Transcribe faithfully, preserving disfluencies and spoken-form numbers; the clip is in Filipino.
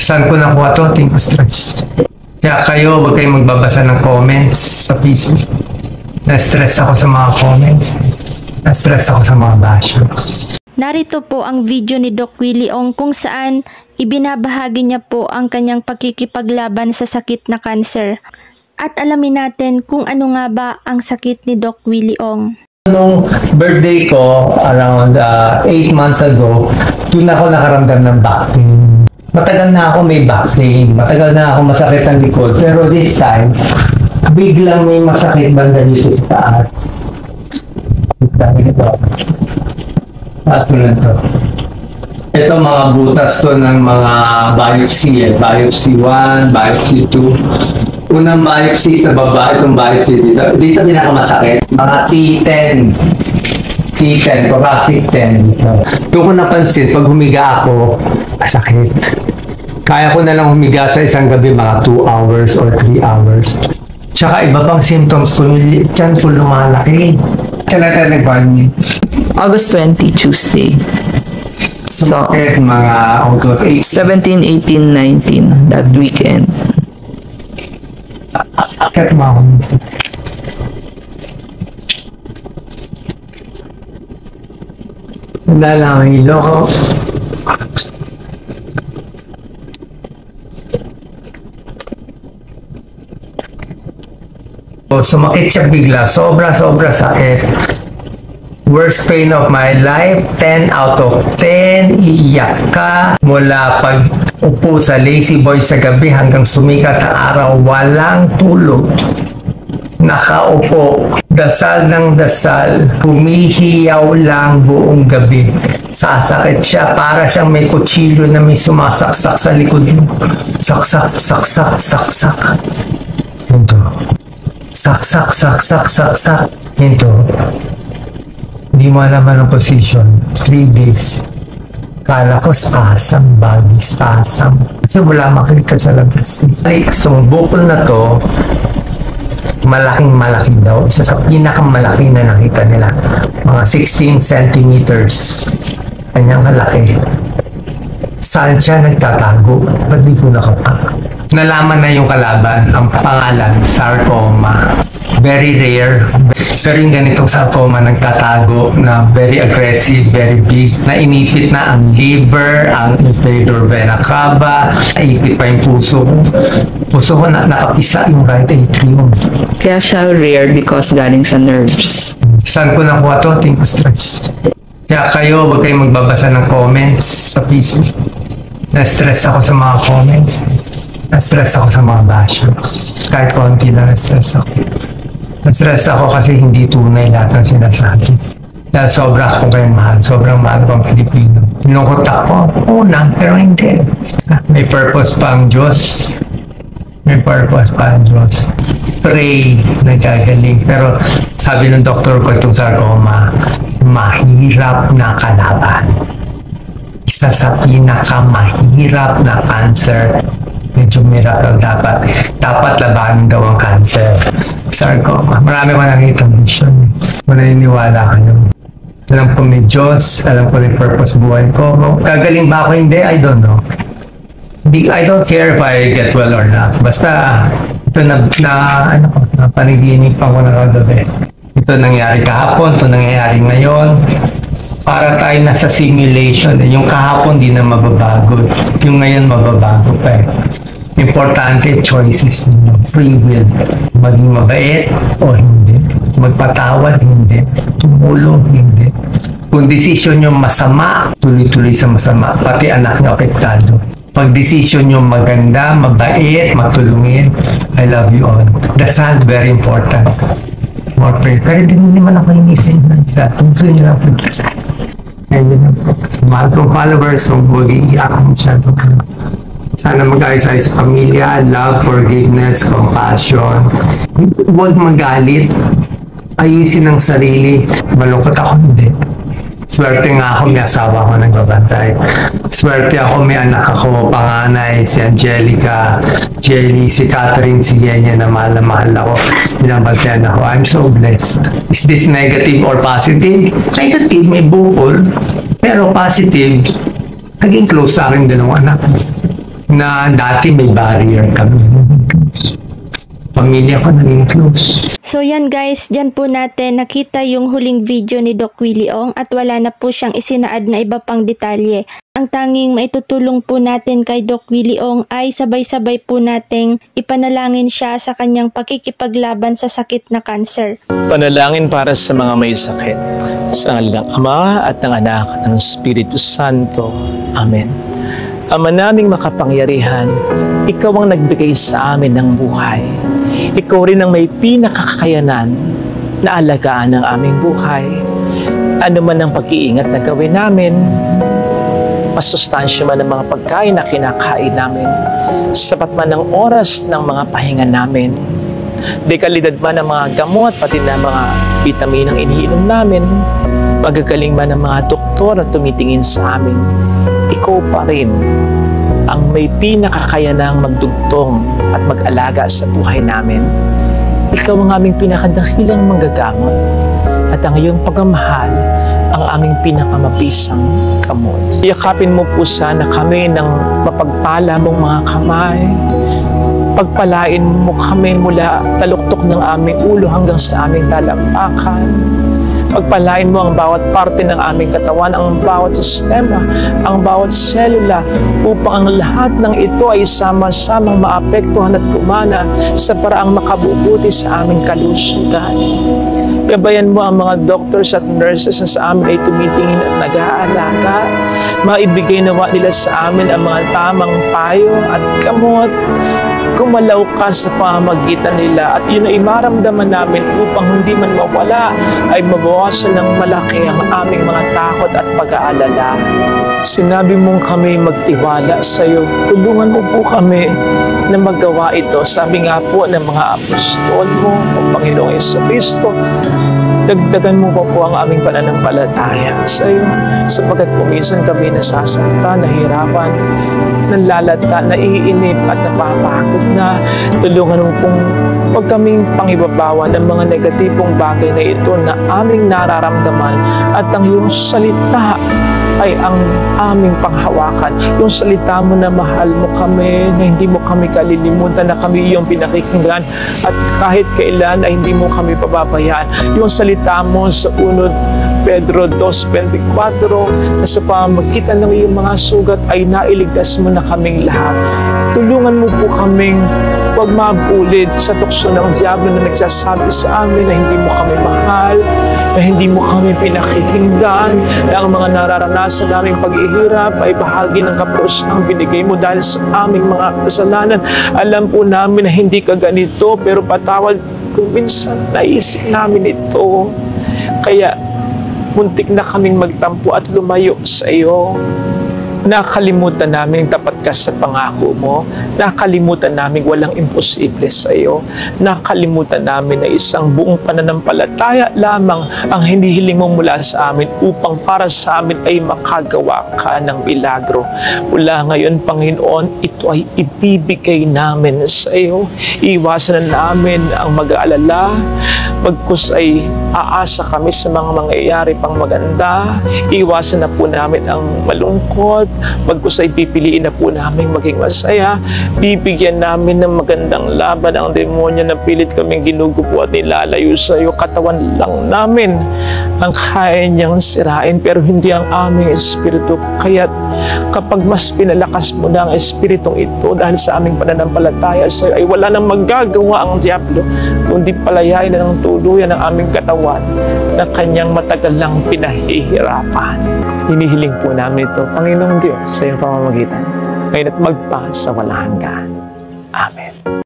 Saan ko nakuha to? Think stress. Kaya kayo, huwag kayong magbabasa ng comments sa Facebook. Na-stress ako sa mga comments. Na-stress ako sa mga bashers. Narito po ang video ni Doc Willie Ong kung saan ibinabahagi niya po ang kanyang pakikipaglaban sa sakit na cancer. At alamin natin kung ano nga ba ang sakit ni Doc Willie Ong. Nung birthday ko, around eight uh, months ago, doon ako nakaramdam ng back pain. Matagal na ako may back pain. Matagal na ako masakit ang likod. Pero this time, biglang may masakit banda dito sa taas. Ito. Taas mo lang ito. Ito mga butas to ng mga biopsy. Eh. Biopsy one, biopsy two. Unang biopsy sa baba, itong biopsy dito. Dito pinakamasakit. Mga T ten. T ten, thoracic ten. Doon ko napansin, pag humiga ako, masakit. Kaya ko na lang humiga sa isang gabi mga two hours or three hours. Tsaka iba pang symptoms ko, yung tiyan ko lumalaki. Kailan tayo nag-barn? August twentieth, Tuesday. So, Sumakit mga August eighteen. seventeen, eighteen, nineteen, that weekend. Akit mo ako. Wala lang ang ilo ko. So, sumakit siya bigla. Sobra-sobra sakit. Worst pain of my life. ten out of ten. Iiyak ka. Mula pag upo sa lazy boy sa gabi hanggang sumikat ang araw. Walang tulog. Nakaupo. Dasal ng dasal. Humihiyaw lang buong gabi. Sasakit siya. Para siyang may kutsilyo na may sumasaksak sa likod mo. Saksak, saksak, saksak. Ito. Saksak, saksak, saksak. Ito. Hindi mo alam ang position. Three days. Kala ko spasm, body spasm. Kasi wala makita sa labas. Ay, itong bukol na to, malaking malaki daw. Isa sa pinakamalaki na nakita nila. Mga sixteen centimeters. Kanyang kalaki. Saan siya nagtatago? Ba't di ko nakapa? Nalaman na yung kalaban. Ang pangalan, sarcoma. Very rare. Pero yung ganitong sarcoma nagtatago na very aggressive, very big. Nainipit na ang liver, ang inferior vena cava, naipit pa yung puso ko. Puso ko na nakapisa yung right atrium. Kaya siya rare because galing sa nerves. Saan ko nakuha to? Think stress. Kaya kayo, huwag kayong magbabasa ng comments sa Facebook. Na-stress ako sa mga comments. Na-stress ako sa mga bashers. Kahit konti na na-stress ako. Na-stress ako kasi hindi tunay lahat ng sinasabi. Dahil sobra ako kayong mahal. Sobrang mahal ko ang Pilipino. Nilungkot ako. Una, pero hindi. May purpose pa ang Diyos. May purpose pa ang Diyos. Pray na gagaling. Pero sabi ng doktor ko itong sarcoma, mahirap na kalaban. Isa sa pinakamahirap na cancer. Medyo miracle dapat. Dapat labanan daw ang cancer. Sarcoma. Marami ko nakita mission. Maniniwala kayo. Alam ko may Diyos. Alam ko may purpose buhay ko. Gagaling ba ako? Hindi. I don't know. Hindi, I don't care if I get well or not. Basta ito na, na ano ko, na paniginig pa ko na kagabi. Ito nangyari kahapon. Ito nangyari ngayon. Para tayo nasa simulation. Yung kahapon di na mababago. Yung ngayon mababago pa eh. Importante, choices ninyo. Free will. Maging mabait o hindi. Magpatawad, hindi. Tumulong, hindi. Kung desisyon nyo masama, tuloy-tuloy sa masama. Pati anak nyo apektado. Pag desisyon nyo maganda, mabait, matulungin, I love you all. That's not very important. More prayer. Pero din naman ako inisin sa tungso nyo lang po. Kaya yun lang po. Sa mahal kong followers, huwag mag-iiyak ako masyado. Sana mag-ayos-ayos sa pamilya, love, forgiveness, compassion. Huwag magalit. Ayusin ang sarili. Malungkot ako, hindi. Swerte nga ako, may asawa ako nagbabantay. Swerte ako, may anak ako, panganay, si Angelica, Jelly, si Catherine, si Yenya na mahal na mahal ako. Binabantayan ako. I'm so blessed. Is this negative or positive? Negative, may bukol. Pero positive, naging close sa aking dalawang anak. na dati may barrier kami. Pamilya ko naging close. So yan guys, dyan po natin nakita yung huling video ni Doc Willie Ong at wala na po siyang isinaad na iba pang detalye. Ang tanging maitutulong po natin kay Doc Willie Ong ay sabay-sabay po nating ipanalangin siya sa kanyang pakikipaglaban sa sakit na cancer. Panalangin para sa mga may sakit. Sa ngalan ng Ama at ng Anak at ng Espiritu Santo. Amen. Ama naming makapangyarihan, Ikaw ang nagbigay sa amin ng buhay. Ikaw rin ang may pinakakakayanan na alagaan ng aming buhay. Ano man ang pag-iingat na gawin namin, masustansya man ang mga pagkain na kinakain namin, sapat man ang oras ng mga pahinga namin, dekalidad man ang mga gamot, pati na mga bitaminang iniinom namin, magagaling man ang mga doktor na tumitingin sa amin, ikaw pa rin ang may pinakakayanang magdugtong at mag-alaga sa buhay namin. Ikaw ang aming pinakadakilang manggagamot at ang iyong pagmamahal ang aming pinakamabisang kamot. Yakapin mo po sana kami ng mapagpala mong mga kamay. Pagpalain mo kami mula taluktok ng aming ulo hanggang sa aming talampakan. Pagpalain mo ang bawat parte ng aming katawan, ang bawat sistema, ang bawat selula, upang ang lahat ng ito ay sama-samang maapektuhan at kumana sa paraang makabubuti sa aming kalusugan. Gabayan mo ang mga doctors at nurses na sa amin ay tumitingin at nag-aalaga. Maibigay nawa nila sa amin ang mga tamang payo at gamot. Gumalaw ka sa pamamagitan nila at yun ay maramdaman namin upang hindi man mawala ay mabawasan ng malaki ang aming mga takot at pag-aalala. Sinabi mong kami magtiwala sa iyo. Tulungan mo po kami na magawa ito. Sabi nga po ng mga apostol mo, ang Panginoong Jesucristo, dagdagan mo pa po ang aming pananampalataya sa iyo, sapagkat kuminsan kami nasasaktan, nahihirapan, nanlalata, naiinip at napapagod na. Tulungan mo pong huwag kaming pangibabawan ng mga negatibong bagay na ito na aming nararamdaman at ang iyong salita ay ang aming panghawakan. Yung salita mo na mahal mo kami, na hindi mo kami kalilimutan, na kami iyong pinakikinggan at kahit kailan ay hindi mo kami pababayaan. Yung salita mo sa unod Pedro two twenty-four na sa pamamagitan ng iyong mga sugat ay nailigtas mo na kaming lahat. Tulungan mo po kaming huwag mabulit sa tukso ng diablo na nagsasabi sa amin na hindi mo kami mahal, na hindi mo kami pinakikinggan, na ang mga nararanasan naming paghihirap ay bahagi ng kaparusahang binigay mo dahil sa aming mga kasalanan. Alam po namin na hindi ka ganito, pero patawad kung minsan naisip namin ito. Kaya muntik na kaming magtampo at lumayo sa iyo. Nakalimutan namin tapat ka sa pangako mo. Nakalimutan namin walang imposible sa iyo. Nakalimutan namin na isang buong pananampalataya lamang ang hinihiling mo mula sa amin upang para sa amin ay makagawa ka ng milagro. Mula ngayon, Panginoon, ito ay ibibigay namin sa iyo. Iwasan na namin ang mag-aalala. Bagkus ay aasa kami sa mga mangyayari pang maganda. Iwasan na po namin ang malungkot. Bagkus ay pipiliin na po namin maging masaya. Bibigyan namin ng magandang laban ang demonyo na pilit kaming ginugupo at nilalayo sa iyo. Katawan lang namin ang kaya niyang sirain, pero hindi ang aming espiritu. Kaya't kapag mas pinalakas mo na ang espiritong ito dahil sa aming pananampalataya sa iyo, ay wala nang magagawa ang diablo kundi palayain na ng tuluyan ng aming katawan na kanyang matagal lang pinahihirapan. Hinihiling po namin ito, Panginoong Diyos, sa iyong pamamagitan, ngayon at magpa sa walang hanggan. Amen.